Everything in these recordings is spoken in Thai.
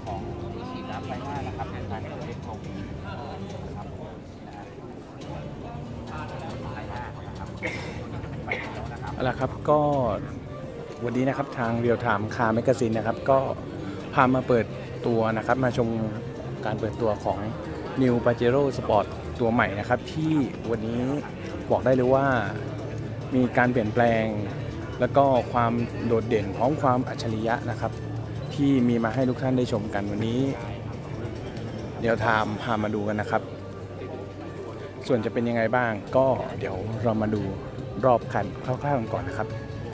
ของที่ฉีดน้ำไฟหน้านะครับเป็นทางเล็กลงนะครับนะฮะไฟหน้านะครับไฟเขียวนะครับเอาละครับก็วันนี้นะครับทางเรียลไทม์คาร์แมกกาซีนนะครับก็พามาเปิดตัวนะครับมาชมการเปิดตัวของ New Pajero Sport ตัวใหม่นะครับที่วันนี้บอกได้เลยว่ามีการเปลี่ยนแปลงแล้วก็ความโดดเด่นพร้อมความอัจฉริยะนะครับที่มีมาให้ทุกท่านได้ชมกันวันนี้เรียลไทม์พามาดูกันนะครับส่วนจะเป็นยังไงบ้างก็เดี๋ยวเรามาดูรอบคันคร่าวๆกันก่อนนะครับ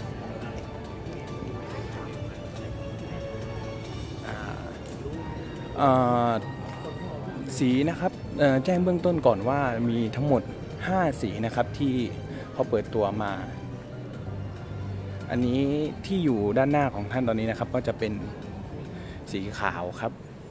สีนะครับแจ้งเบื้องต้นก่อนว่ามีทั้งหมด5สีนะครับที่พอเปิดตัวมาอันนี้ที่อยู่ด้านหน้าของท่านตอนนี้นะครับก็จะเป็นสีขาวครับ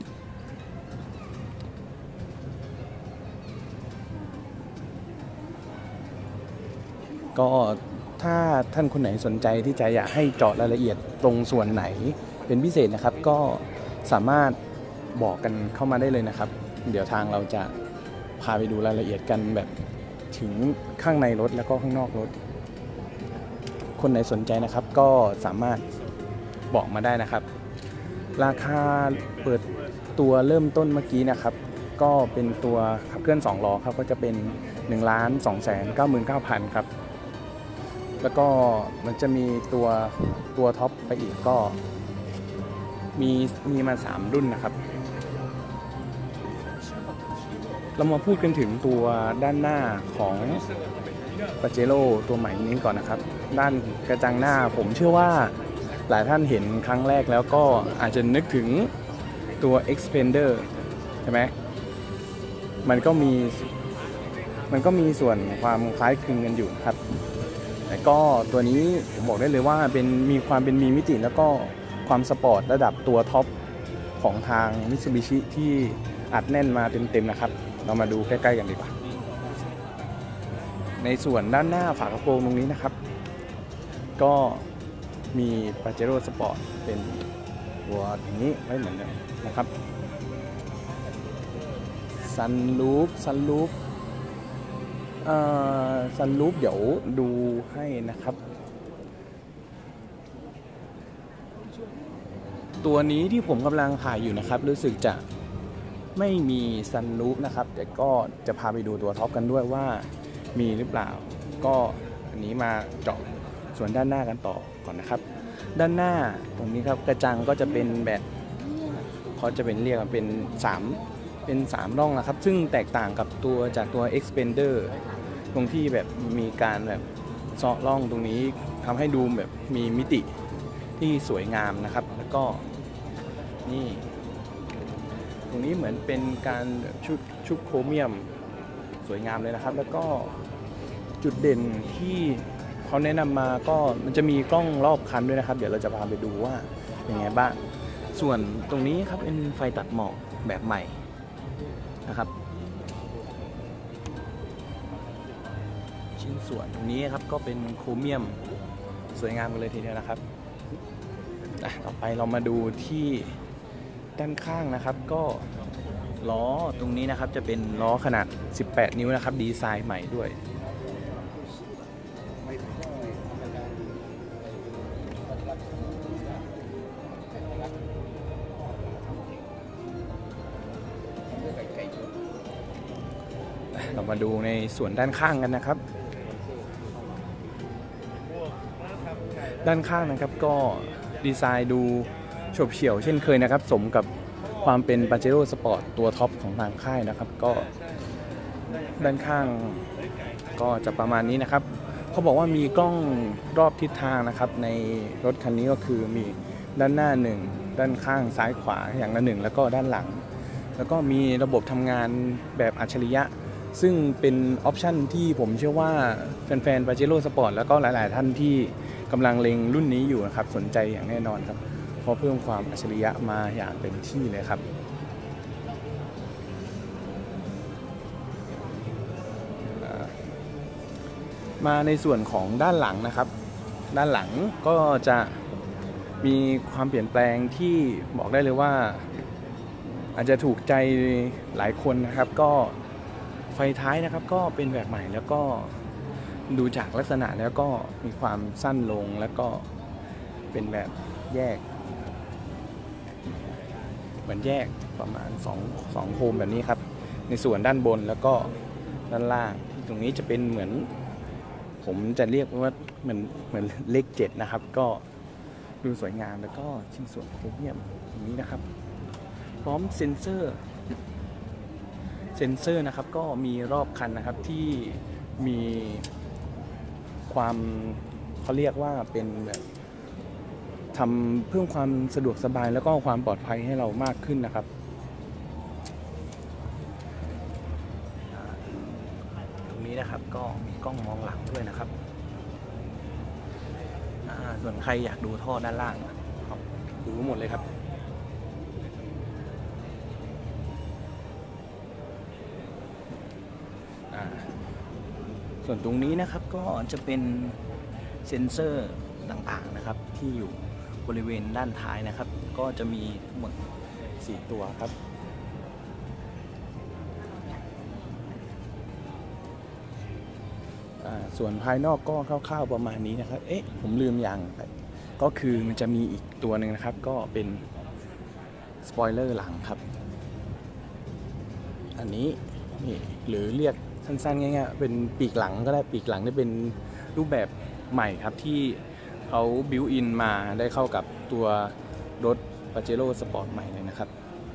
ก็ถ้าท่านคนไหนสนใจที่จะอยากให้เจาะรายละเอียดตรงส่วนไหนเป็นพิเศษนะครับก็สามารถบอกกันเข้ามาได้เลยนะครับเดี๋ยวทางเราจะพาไปดูรายละเอียดกันแบบถึงข้างในรถแล้วก็ข้างนอกรถคนไหนสนใจนะครับก็สามารถบอกมาได้นะครับราคาเปิดตัวเริ่มต้นเมื่อกี้นะครับก็เป็นตัวขับเคลื่อน2ล้อครับก็จะเป็น 1,299,000 ครับแล้วก็มันจะมีตัวท็อปไปอีกก็มีมา3รุ่นนะครับเรามาพูดกันถึงตัวด้านหน้าของ Pajero ตัวใหม่นี้ก่อนนะครับด้านกระจังหน้าผมเชื่อว่าหลายท่านเห็นครั้งแรกแล้วก็อาจจะนึกถึงตัว Xpander ใช่ไหมมันก็มีส่วนความคล้ายคลึงกันอยู่ครับแต่ก็ตัวนี้ผมบอกได้เลยว่ามีความเป็นมีมิติแล้วก็ความสปอร์ตระดับตัวท็อปของทาง Mitsubishi ที่อัดแน่นมาเต็มๆนะครับเรามาดูใกล้ๆกันดีกว่าในส่วนด้านหน้าฝากระโปรงตรงนี้นะครับก็มี Pajero Sport เป็นตัวอย่างนี้ไว้เหมือนเดิมนะครับซันรูฟเดี๋ยวดูให้นะครับตัวนี้ที่ผมกำลังถ่ายอยู่นะครับรู้สึกจะไม่มีซันรูฟนะครับแต่ก็จะพาไปดูตัวท็อปกันด้วยว่ามีหรือเปล่าก็อันนี้มาเจาะส่วนด้านหน้ากันต่อก่อนนะครับด้านหน้าตรงนี้ครับกระจังก็จะเป็นแบบเขาจะเป็นเรียกเป็น3ร่องนะครับซึ่งแตกต่างกับจากตัว Xpander ตรงที่แบบมีการแบบเซาะร่องตรงนี้ทำให้ดูแบบมีมิติที่สวยงามนะครับแล้วก็นี่ตรงนี้เหมือนเป็นการชุบโครเมียมสวยงามเลยนะครับแล้วก็จุดเด่นที่เขาแนะนำมาก็มันจะมีกล้องรอบคันด้วยนะครับเดี๋ยวเราจะพาไปดูว่าเป็นไงบ้างส่วนตรงนี้ครับเป็นไฟตัดหมอกแบบใหม่นะครับชิ้นส่วนตรงนี้ครับก็เป็นโครเมียมสวยงามกันเลยทีเดียวนะครับต่อไปเรามาดูที่ด้านข้างนะครับก็ล้อตรงนี้นะครับจะเป็นล้อขนาด18 นิ้วนะครับดีไซน์ใหม่ด้วยเรามาดูในส่วนด้านข้างกันนะครับด้านข้างนะครับก็ดีไซน์ดูโฉบเฉี่ยวเช่นเคยนะครับสมกับความเป็น Pajero Sport ตัวท็อปของทางค่ายนะครับก็ด้านข้างก็จะประมาณนี้นะครับเขาบอกว่ามีกล้องรอบทิศทางนะครับในรถคันนี้ก็คือมีด้านหน้า1ด้านข้างซ้ายขวาอย่างละ1แล้วก็ด้านหลังแล้วก็มีระบบทำงานแบบอัจฉริยะซึ่งเป็นออปชันที่ผมเชื่อว่าแฟนๆ Pajero Sport แล้วก็หลายๆท่านที่กำลังเล็งรุ่นนี้อยู่นะครับสนใจอย่างแน่นอนครับเพราะเพิ่มความอัจฉริยะมาอย่างเต็มที่เลยครับมาในส่วนของด้านหลังนะครับด้านหลังก็จะมีความเปลี่ยนแปลงที่บอกได้เลยว่าอาจจะถูกใจหลายคนนะครับก็ไฟท้ายนะครับก็เป็นแบบใหม่แล้วก็ดูจากลักษณะแล้วก็มีความสั้นลงแล้วก็เป็นแบบแยกเหมือนแยกประมาณ2โคมแบบนี้ครับในส่วนด้านบนแล้วก็ด้านล่างที่ตรงนี้จะเป็นเหมือนผมจะเรียกว่าเหมือนเลข7นะครับก็ดูสวยงามแล้วก็ชิ้นส่วนโครเมียมอย่างนี้นะครับพร้อมเซ็นเซอร์นะครับก็มีรอบคันนะครับที่มีความเขาเรียกว่าเป็นแบบทำเพิ่มความสะดวกสบายแล้วก็ความปลอดภัยให้เรามากขึ้นนะครับตรงนี้นะครับก็มีกล้องมองหลังด้วยนะครับส่วนใครอยากดูท่อด้านล่างครับดูหมดเลยครับส่วนตรงนี้นะครับก็จะเป็นเซ็นเซอร์ต่างๆนะครับที่อยู่บริเวณด้านท้ายนะครับก็จะมีทั้งหมด4ตัวครับส่วนภายนอกก็คร่าวๆประมาณนี้นะครับผมลืมอย่างไปก็คือมันจะมีอีกตัวหนึ่งนะครับก็เป็นสปอยเลอร์หลังครับอันนี้นี่หรือเรียกสั้นๆง่ายๆเป็นปีกหลังก็ได้ปีกหลังได้เป็นรูปแบบใหม่ครับที่เขาบิวอินมาได้เข้ากับตัวรถ Pajero Sport ใหม่เลยนะครับ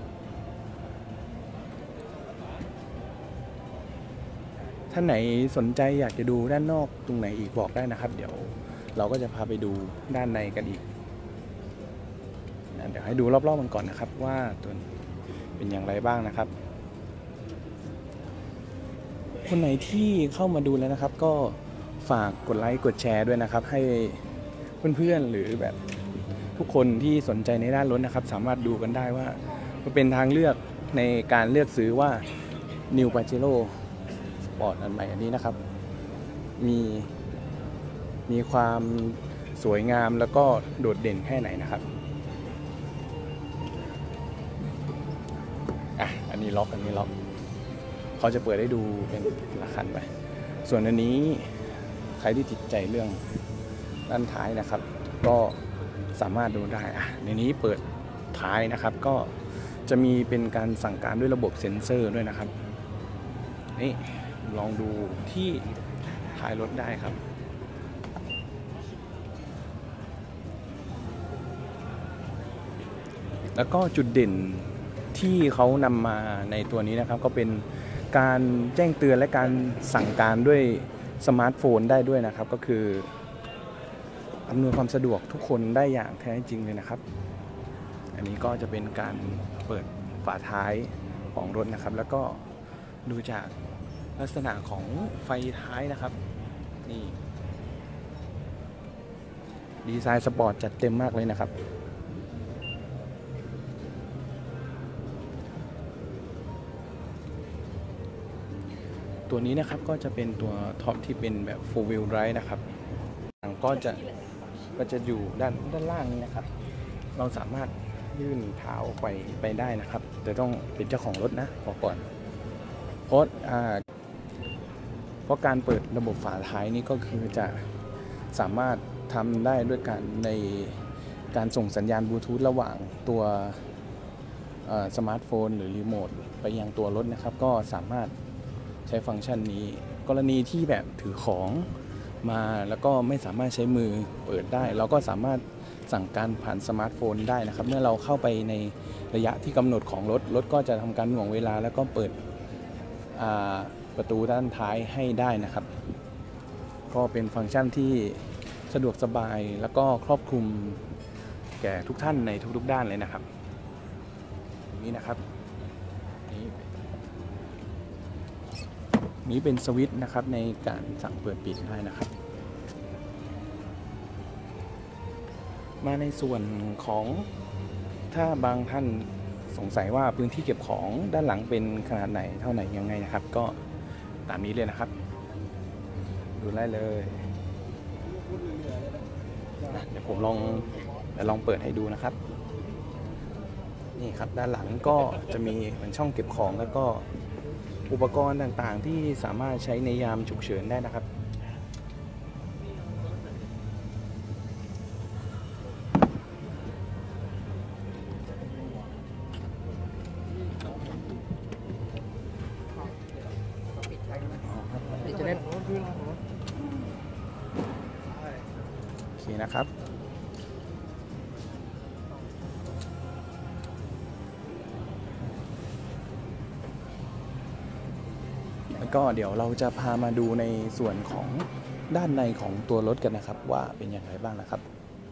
ท่านไหนสนใจอยากจะดูด้านนอกตรงไหนอีกบอกได้นะครับเดี๋ยวเราก็จะพาไปดูด้านในกันอีกเดี๋ยวให้ดูรอบๆมันก่อนนะครับว่าตัวเป็นอย่างไรบ้างนะครับคนไหนที่เข้ามาดูแล้วนะครับก็ฝากกดไลค์กดแชร์ด้วยนะครับให้เพื่อนๆหรือแบบทุกคนที่สนใจในด้านรถนะครับสามารถดูกันได้ว่ามันเป็นทางเลือกในการเลือกซื้อว่า New Pajero Sport อันใหม่อันนี้นะครับมีความสวยงามแล้วก็โดดเด่นแค่ไหนนะครับอันนี้ล็อกเขาจะเปิดให้ดูเป็นละคันไปส่วนอันนี้ใครที่ติดใจเรื่องด้านท้ายนะครับก็สามารถดูได้ในนี้เปิดท้ายนะครับก็จะมีเป็นการสั่งการด้วยระบบเซ็นเซอร์ด้วยนะครับนี่ลองดูที่ท้ายรถได้ครับแล้วก็จุดเด่นที่เขานำมาในตัวนี้นะครับก็เป็นการแจ้งเตือนและการสั่งการด้วยสมาร์ทโฟนได้ด้วยนะครับก็คืออำนวยความสะดวกทุกคนได้อย่างแท้จริงเลยนะครับอันนี้ก็จะเป็นการเปิดฝาท้ายของรถนะครับแล้วก็ดูจากลักษณะของไฟท้ายนะครับนี่ดีไซน์สปอร์ตจัดเต็มมากเลยนะครับตัวนี้นะครับก็จะเป็นตัวท็อปที่เป็นแบบ 4 wheel drive นะครับก็จะอยู่ด้านล่างนี้นะครับเราสามารถยื่นเท้าไปได้นะครับแต่ต้องเป็นเจ้าของรถนะบอกก่อนเพราะการเปิดระบบฝาท้ายนี้ก็คือจะสามารถทำได้ด้วยการส่งสัญญาณบลูทูธระหว่างตัวสมาร์ทโฟนหรือรีโมทไปยังตัวรถนะครับก็สามารถใช้ฟังก์ชันนี้กรณีที่แบบถือของมาแล้วก็ไม่สามารถใช้มือเปิดได้เราก็สามารถสั่งการผ่านสมาร์ทโฟนได้นะครับเมื่อเราเข้าไปในระยะที่กำหนดของรถก็จะทำการหน่วงเวลาแล้วก็เปิดประตูด้านท้ายให้ได้นะครับก็เป็นฟังก์ชันที่สะดวกสบายแล้วก็ครอบคลุมแก่ทุกท่านในทุกๆด้านเลยนะครับนี่นะครับนี้เป็นสวิตช์นะครับในการสั่งเปิดปิดได้นะครับมาในส่วนของถ้าบางท่านสงสัยว่าพื้นที่เก็บของด้านหลังเป็นขนาดไหนเท่าไหร่ยังไงนะครับก็ตามนี้เลยนะครับดูได้เลยเดี๋ยวผมลองเปิดให้ดูนะครับนี่นี่ครับด้านหลังก็จะมีเหมือนช่องเก็บของแล้วก็อุปกรณ์ต่างๆที่สามารถใช้ในยามฉุกเฉินได้นะครับจะได้โอเคนะครับแล้วก็เดี๋ยวเราจะพามาดูในส่วนของด้านในของตัวรถกันนะครับว่าเป็นอย่างไรบ้างนะครับ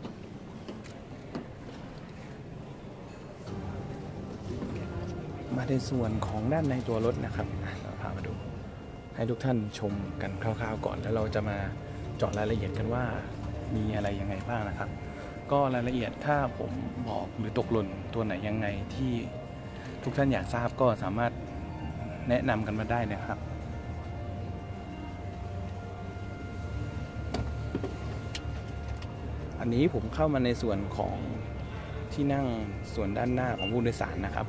มาในส่วนของด้านในตัวรถนะครับเราพามาดูให้ทุกท่านชมกันคร่าวๆก่อนแล้วเราจะมาเจาะรายละเอียดกันว่ามีอะไรยังไงบ้างนะครับก็รายละเอียดถ้าผมบอกหรือตกหล่นตัวไหนยังไงที่ทุกท่านอยากทราบก็สามารถแนะนำกันมาได้นะครับอันนี้ผมเข้ามาในส่วนของที่นั่งส่วนด้านหน้าของผู้โดยสารนะครับ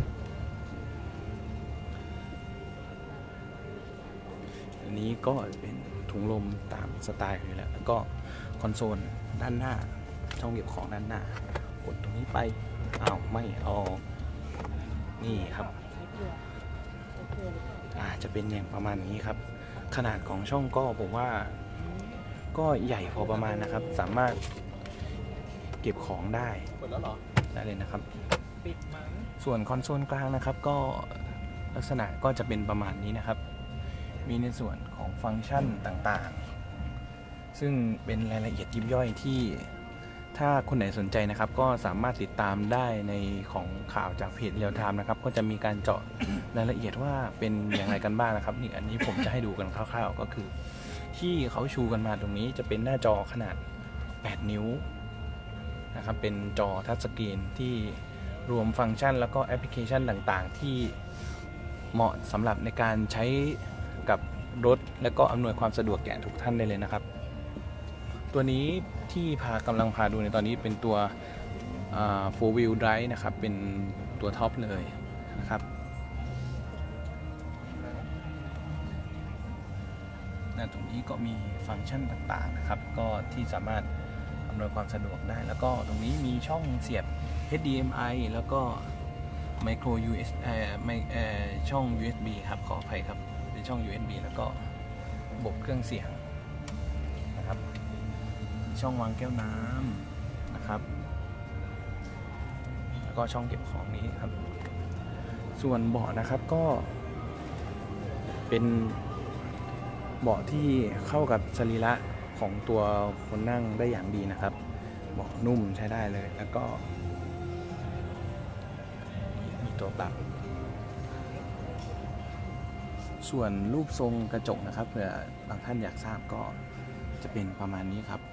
อันนี้ก็เป็นถุงลมตามสไตล์อยู่แล้วแล้วก็คอนโซลด้านหน้าช่องเก็บของด้านหน้ากดตรงนี้ไปอ้าวไม่ออกนี่ครับจะเป็นอย่างประมาณนี้ครับขนาดของช่องก็ผมว่าก็ใหญ่พอประมาณนะครับสามารถเก็บของได้ได้เลยนะครับส่วนคอนโซลกลางนะครับก็ลักษณะก็จะเป็นประมาณนี้นะครับมีในส่วนของฟังก์ชันต่างๆซึ่งเป็นรายละเอียดยิบย่อยที่ถ้าคนไหนสนใจนะครับก็สามารถติดตามได้ในของข่าวจากเพจเรียลไทม์นะครับก็จะมีการเจาะรายละเอียดว่าเป็นอย่างไรกันบ้างนะครับนี่อันนี้ผมจะให้ดูกันคร่าวๆก็คือที่เขาชูกันมาตรงนี้จะเป็นหน้าจอขนาด8 นิ้วนะครับเป็นจอทัชสกรีนที่รวมฟังก์ชันแล้วก็แอปพลิเคชันต่างๆที่เหมาะสำหรับในการใช้กับรถและก็อำนวยความสะดวกแก่ทุกท่านได้เลยนะครับตัวนี้ที่กำลังพาดูในตอนนี้เป็นตัว4 wheel drive นะครับเป็นตัวท็อปเลยนะครับตรงนี้ก็มีฟังก์ชันต่างๆนะครับก็ที่สามารถอำนวยความสะดวกได้แล้วก็ตรงนี้มีช่องเสียบ HDMI แล้วก็ micro USB ช่อง USB ครับขออภัยครับเป็นช่อง USB แล้วก็ระบบเครื่องเสียงนะครับช่องวางแก้วน้ำนะครับแล้วก็ช่องเก็บของนี้ครับส่วนเบาะนะครับก็เป็นเบาะที่เข้ากับสรีระของตัวคนนั่งได้อย่างดีนะครับเบาะนุ่มใช้ได้เลยแล้วก็มีตัวปรับส่วนรูปทรงกระจกนะครับเผื่อบางท่านอยากทราบก็จะเป็นประมาณนี้ครับ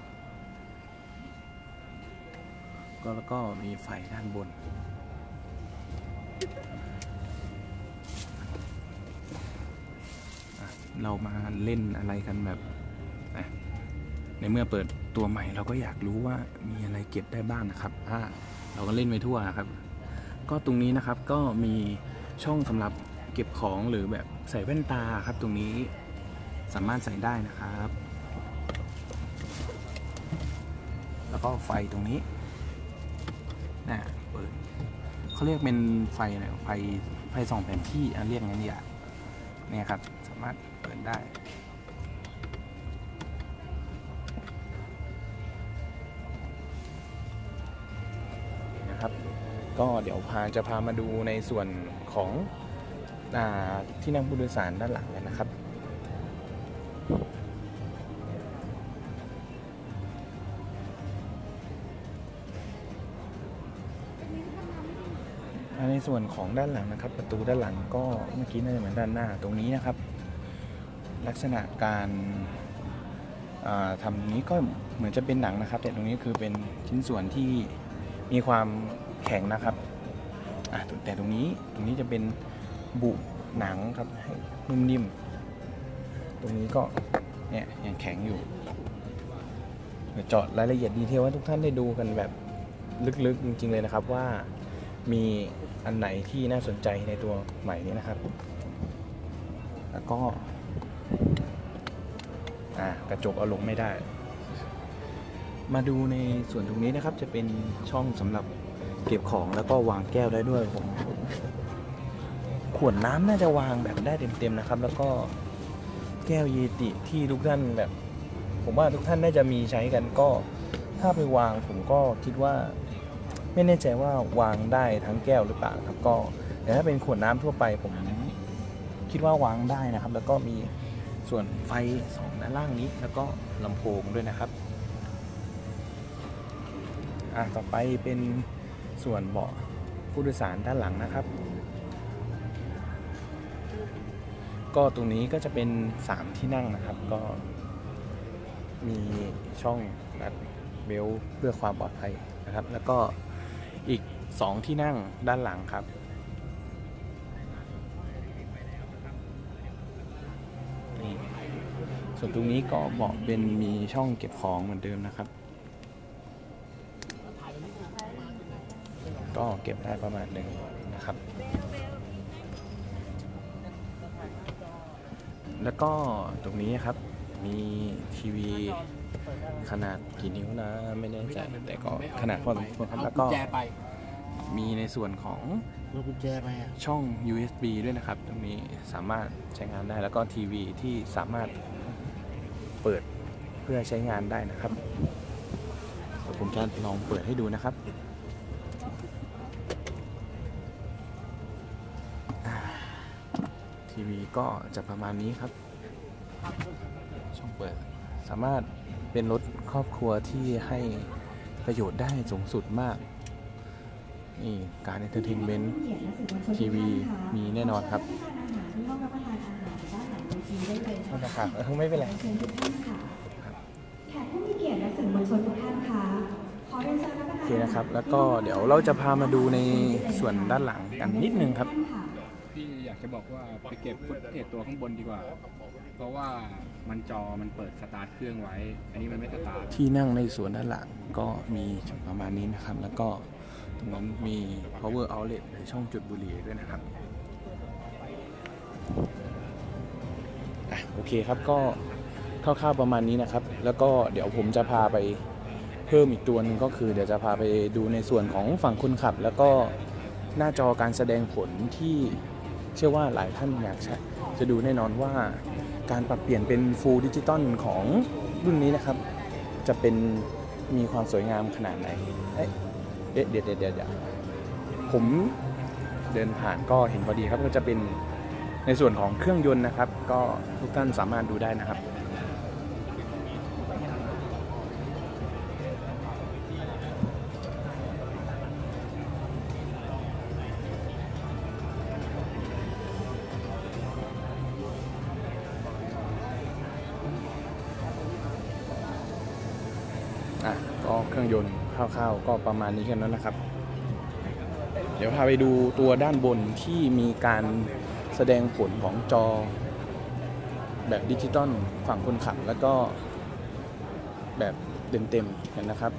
แล้วก็มีไฟด้านบนเรามาเล่นอะไรกันแบบในเมื่อเปิดตัวใหม่เราก็อยากรู้ว่ามีอะไรเก็บได้บ้างนะครับเราก็เล่นไปทั่วครับก็ตรงนี้นะครับก็มีช่องสำหรับเก็บของหรือแบบใส่แว่นตาครับตรงนี้สามารถใส่ได้นะครับแล้วก็ไฟตรงนี้เปิดเขาเรียกเป็นไฟอะไรไฟส่องแผนที่เรียกงั้นเนี่ยเนี่ยครับสามารถเปิดได้นะครับก็เดี๋ยวจะพามาดูในส่วนของที่นั่งผู้โดยสารด้านหลังกันนะครับในส่วนของด้านหลังนะครับประตูด้านหลังก็เมื่อกี้น่าจะเหมือนด้านหน้าตรงนี้นะครับลักษณะการทำนี้ก็เหมือนจะเป็นหนังนะครับแต่ตรงนี้คือเป็นชิ้นส่วนที่มีความแข็งนะครับแต่ตรงนี้จะเป็นบุหนังครับให้นุ่มนิ่มตรงนี้ก็เนี่ยยังแข็งอยู่เจาะรายละเอียดดีเทลให้ทุกท่านได้ดูกันแบบลึกๆจริงๆเลยนะครับว่ามีอันไหนที่น่าสนใจในตัวใหม่นี้นะครับ แล้วก็กระจกเอาลงไม่ได้ มาดูในส่วนตรงนี้นะครับจะเป็นช่องสำหรับเก็บของแล้วก็วางแก้วได้ด้วยผมขวดน้ำน่าจะวางแบบได้เต็มๆนะครับ แล้วก็แก้วเยติที่ทุกท่านแบบ ผมว่าทุกท่านน่าจะมีใช้กันก็ถ้าไปวางผมก็คิดว่าไม่แน่ใจว่าวางได้ทั้งแก้วหรือเปล่าครับก็แต่ถ้าเป็นขวดน้ำทั่วไปผมคิดว่าวางได้นะครับ แล้วก็มีส่วนไฟ2ด้านล่างนี้แล้วก็ลำโพงด้วยนะครับต่อไปเป็นส่วนเบาะผู้โดยสารด้านหลังนะครับ ก็ตรงนี้ก็จะเป็น3ที่นั่งนะครับก็มีช่องรัดเบลต์เพื่อความปลอดภัยนะครับ แล้วก็อีก2ที่นั่งด้านหลังครับนี่ส่วนตรงนี้ก็เบาะเป็นมีช่องเก็บของเหมือนเดิมนะครับก็เก็บได้ประมาณหนึ่งนะครับแล้วก็ตรงนี้ครับมีทีวีขนาดกี่นิ้วนะไม่แน่ใจแต่ก็ขนาดพอสมควรครับแล้วก็มีในส่วนของช่อง USB ด้วยนะครับตรงนี้สามารถใช้งานได้แล้วก็ทีวีที่สามารถเปิดเพื่อใช้งานได้นะครับเดี๋ยวผมจะลองเปิดให้ดูนะครับทีวีก็จะประมาณนี้ครับช่องเปิดสามารถเป็นรถครอบครัวที่ให้ประโยชน์ได้สูงสุดมากนี่การเอนเตอร์เทนเมนต์ทีวีมีแน่นอนครับไม่เป็นไรไม่เป็นไรแขกผู้มีเกียรติและสื่อมวลชนทุกท่านค่ะขอเรียนเชิญรับประทานโอเคนะครับแล้วก็เดี๋ยวเราจะพามาดูในส่วนด้านหลังกันนิดนึงครับพี่อยากจะบอกว่าไปเก็บฟุตเทจตัวข้างบนดีกว่าเพราะว่ามันเปิดสตาร์ทเครื่องไว้อันนี้มันไม่สตาร์ทที่นั่งในส่วนด้านหลังก็มีประมาณนี้นะครับแล้วก็ตรงนั้นมี power outlet หรือช่องจุดบุหรี่ด้วยนะครับโอเคครับก็คร่าวๆประมาณนี้นะครับแล้วก็เดี๋ยวผมจะพาไปเพิ่มอีกตัวนึงก็คือเดี๋ยวจะพาไปดูในส่วนของฝั่งคนขับแล้วก็หน้าจอการแสดงผลที่เชื่อว่าหลายท่านอยากจะดูแน่นอนว่าการปรับเปลี่ยนเป็น Full Digital ของรุ่นนี้นะครับจะเป็นมีความสวยงามขนาดไหนเดี๋ยวผมเดินผ่านก็เห็นพอดีครับก็จะเป็นในส่วนของเครื่องยนต์นะครับก็ทุกท่านสามารถดูได้นะครับก็เครื่องยนต์คร่าวๆก็ประมาณนี้กันแล้วนะครับเดี๋ยวพาไปดูตัวด้านบนที่มีการแสดงผลของจอแบบดิจิตอลฝั่งคนขับแล้วก็แบบเต็มๆกันนะครับ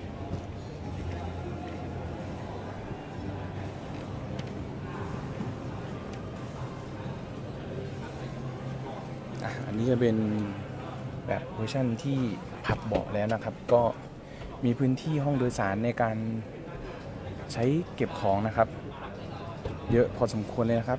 อันนี้จะเป็นแบบเวอร์ชันที่พับเบาะแล้วนะครับก็มีพื้นที่ห้องโดยสารในการใช้เก็บของนะครับเยอะพอสมควรเลยนะครับ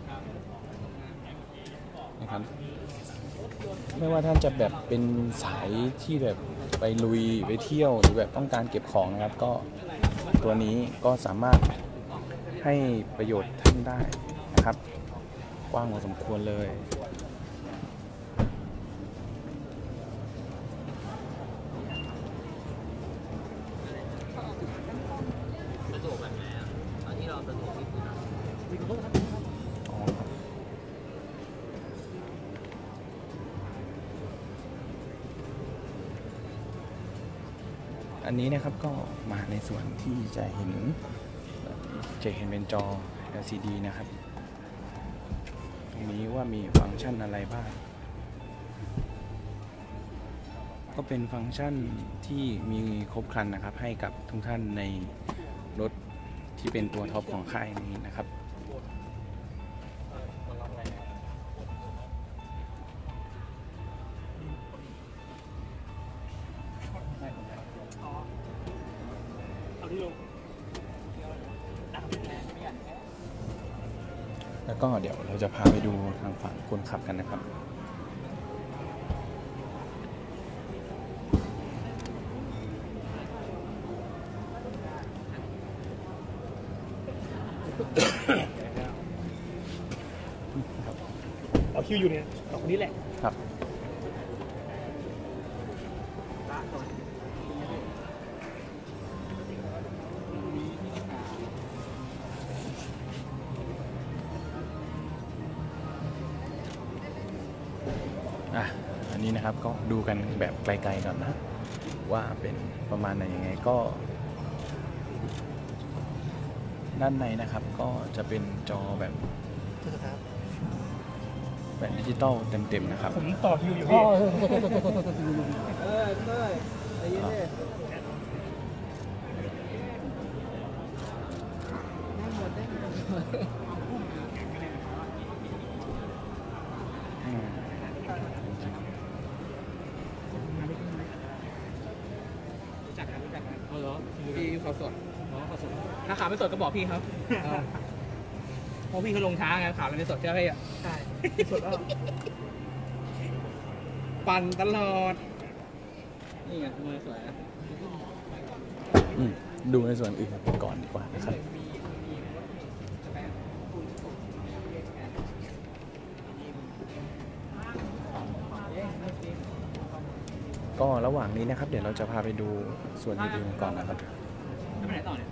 ไม่ว่าท่านจะแบบเป็นสายที่แบบไปลุยไปเที่ยวหรือแบบต้องการเก็บของนะครับก็ตัวนี้ก็สามารถให้ประโยชน์ท่านได้นะครับกว้างพอสมควรเลยอันนี้นะครับก็มาในส่วนที่จะเห็นเป็นจอ LCD นะครับตรงนี้ว่ามีฟังก์ชันอะไรบ้างก็เป็นฟังก์ชันที่มีครบครันนะครับให้กับทุกท่านในรถทที่เป็นตัวท็อปของค่ายนี้นะครับแล้วก็เดี๋ยวเราจะพาไปดูทางฝั่งคนขับกันนะครับเอาคิวอยู่เนี่ยสองคนนี้แหละครับ อันนี้นะครับก็ดูกันแบบไกลๆก่อนนะว่าเป็นประมาณไหนยังไงก็ ด้านในนะครับก็จะเป็นจอแบบดิจิตอลเต็มๆนะครับผมต่อคิวอยู่พี่พี่เขาสดเขาสดถ้าข่าวไม่สดก็บอกพี่ครับเพราะพี่เขาลงช้าไงข่าวเราไม่สดใช่ไหมอ่ะใช่สดแล้วปั่นตลอดนี่ไงมือสวยนะดูในส่วนอื่นก่อนดีกว่านะครับ ก็ระหว่างนี้นะครับเดี๋ยวเราจะพาไปดูส่วนอื่นๆก่อนนะครับจะไปไหนต่อเนี่ย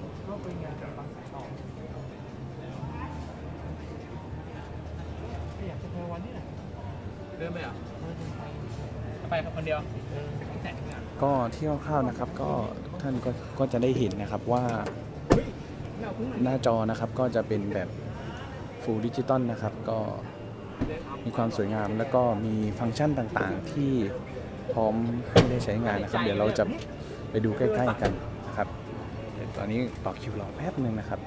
เดินไปเหรอไปคนเดียวก็ที่คร่าวๆนะครับก็ทุกท่านก็จะได้เห็นนะครับว่าหน้าจอนะครับก็จะเป็นแบบ Full Digital นะครับก็มีความสวยงามแล้วก็มีฟังก์ชันต่างๆที่พร้อมให้ได้ใช้งานนะครับเดี๋ยวเราจะไปดูใกล้ๆกันนะครับเดี๋ยวตอนนี้ต่อคิวรอแป๊บนึงนะครับ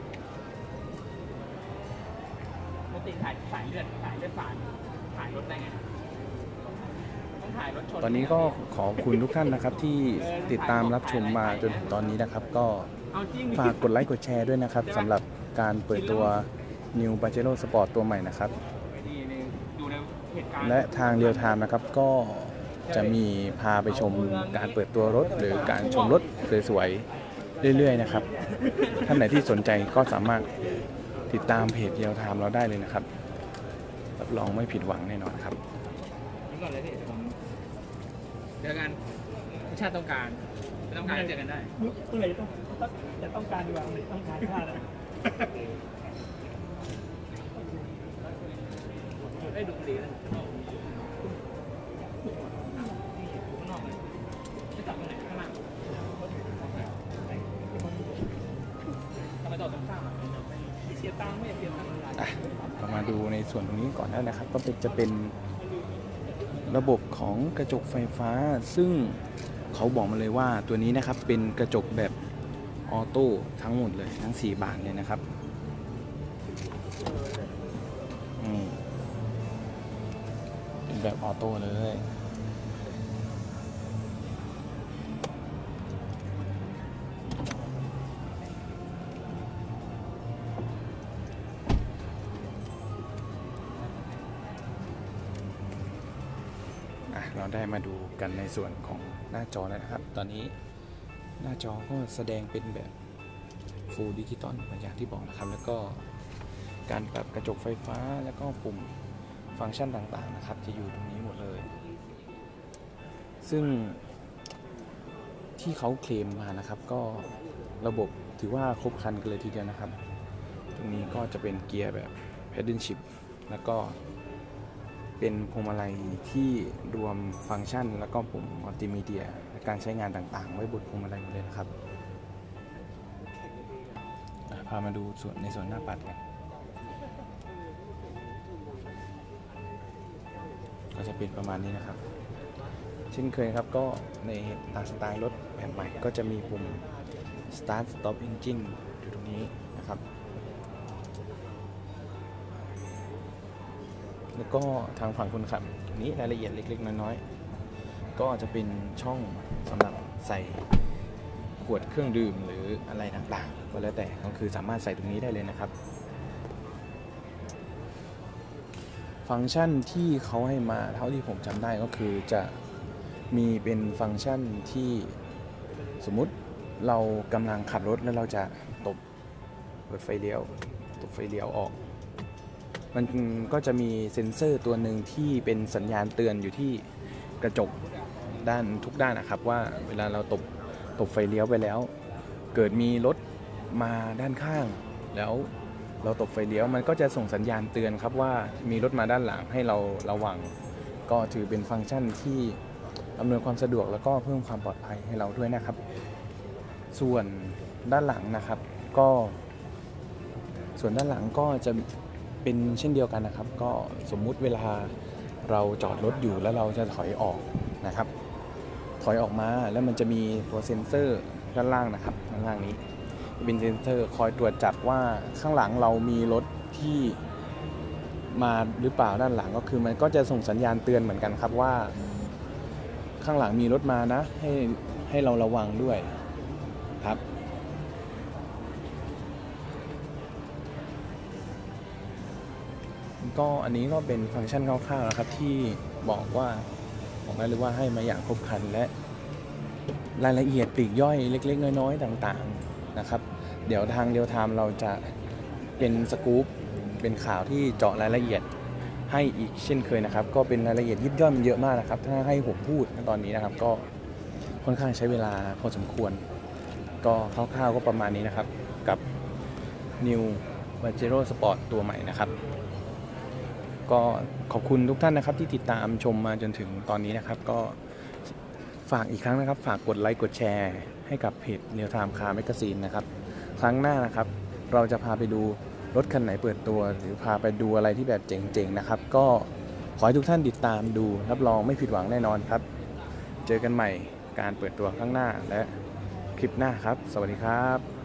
ปกติถ่ายสายเลือดฝาดถ่ายรถได้ไงต้องถ่ายรถชนตอนนี้ก็ขอบคุณทุกท่านนะครับที่ติดตามรับชมมาจนถึงตอนนี้นะครับก็ฝากกดไลค์กดแชร์ด้วยนะครับสำหรับการเปิดตัว New Pajero Sport ตัวใหม่นะครับและทางเรียลไทม์นะครับก็จะมีพาไปชมการเปิดตัวรถหรือการชมรถสวยๆเรื่อยๆนะครับท่านไหนที่สนใจก็สามารถติดตามเพจเรียลไทม์เราได้เลยนะครับรับรองไม่ผิดหวังแน่นอนครับนี่ก่อนเลยพี่เจอกันชาติต้องการไม่ต้องการเจอกันได้เมื่อไหร่จะต้องการดีกว่าเมื่อไหร่ต้องการพลาดแล้วได้ดูดีนะข้างนอกเลยไม่จอดตรงไหนข้างล่างทำไมจอดตรงข้างอ่ะเสียตังค์ไม่อยากเสียตังค์อะไรเรามาดูในส่วนตรงนี้ก่อนได้นะครับก็จะเป็นระบบของกระจกไฟฟ้าซึ่งเขาบอกมาเลยว่าตัวนี้นะครับเป็นกระจกแบบออโต้ทั้งหมดเลยทั้ง4บานเลยนะครับเป็นแบบออโต้เลยเราได้มาดูกันในส่วนของหน้าจอแล้วนะครับตอนนี้หน้าจอก็แสดงเป็นแบบ Full Digital อย่างที่บอกนะครับแล้วก็การปรับกระจกไฟฟ้าแล้วก็ปุ่มฟังก์ชันต่างๆนะครับจะอยู่ตรงนี้หมดเลยซึ่งที่เขาเคลมมานะครับก็ระบบถือว่าครบครันกันเลยทีเดียวนะครับตรงนี้ก็จะเป็นเกียร์แบบ Paddle Shift แล้วก็เป็นพวงมาลัยที่รวมฟังก์ชันแล้วก็ปุ่มมัลติมีเดียและการใช้งานต่างๆไว้บนพวงมาลัยหมดเลยนะครับพามาดูในส่วนหน้าปัดกันก็จะเป็นประมาณนี้นะครับเช่นเคยครับก็ในตามสไตล์รถแบบใหม่ก็จะมีปุ่ม Start Stop Engine อยู่ตนี้นะครับ แล้วก็ทางฝั่งคนขับนี้รายละเอียดเล็กๆน้อยๆก็จะเป็นช่องสำหรับใส่ขวดเครื่องดื่มหรืออะไรต่างๆก็แล้วแต่ก็คือสามารถใส่ตรงนี้ได้เลยนะครับ ฟังก์ชันที่เขาให้มาเท่าที่ผมจำได้ก็คือจะมีเป็นฟังก์ชันที่สมมุติเรากำลังขับรถแล้วเราจะตบเปิดไฟเลี้ยวตบไฟเลี้ยวออกมันก็จะมีเซ็นเซอร์ตัวหนึ่งที่เป็นสัญญาณเตือนอยู่ที่กระจกด้านทุกด้านนะครับว่าเวลาเราตบไฟเลี้ยวไปแล้วเกิดมีรถมาด้านข้างแล้วเราตบไฟเลี้ยวมันก็จะส่งสัญญาณเตือนครับว่ามีรถมาด้านหลังให้เราระวังก็ถือเป็นฟังก์ชันที่อำนวยความสะดวกแล้วก็เพิ่มความปลอดภัยให้เราด้วยนะครับส่วนด้านหลังนะครับก็จะเป็นเช่นเดียวกันนะครับก็สมมุติเวลาเราจอดรถอยู่แล้วเราจะถอยออกนะครับถอยออกมาแล้วมันจะมีตัวเซ็นเซอร์ด้านล่างนะครับด้านล่างนี้เป็นเซ็นเซอร์คอยตรวจจับว่าข้างหลังเรามีรถที่มาหรือเปล่าด้านหลังก็คือมันก็จะส่งสัญญาณเตือนเหมือนกันครับว่าข้างหลังมีรถมานะให้เราระวังด้วยครับก็อันนี้ก็เป็นฟังก์ชันคร่าวๆนะครับที่บอกได้เลยว่าให้มาอย่างครบครันและรายละเอียดปลีกย่อยเล็กๆน้อยๆต่างๆนะครับเดี๋ยวทางเรียลไทม์เราจะเป็นสกู๊ปเป็นข่าวที่เจาะรายละเอียดให้อีกเช่นเคยนะครับก็เป็นรายละเอียดยิบย่อยมันเยอะมากนะครับถ้าให้ผมพูดในตอนนี้นะครับก็ค่อนข้างใช้เวลาพอสมควรก็คร่าวๆก็ประมาณนี้นะครับกับ New Pajero Sport ตัวใหม่นะครับก็ขอบคุณทุกท่านนะครับที่ติดตามชมมาจนถึงตอนนี้นะครับก็ฝากอีกครั้งนะครับฝากกดไลค์กดแชร์ให้กับเพจ Real Time Car Magazine นะครับครั้งหน้านะครับเราจะพาไปดูรถคันไหนเปิดตัวหรือพาไปดูอะไรที่แบบเจ๋งๆนะครับก็ขอให้ทุกท่านติดตามดูรับรองไม่ผิดหวังแน่นอนครับเจอกันใหม่การเปิดตัวข้างหน้าและคลิปหน้าครับสวัสดีครับ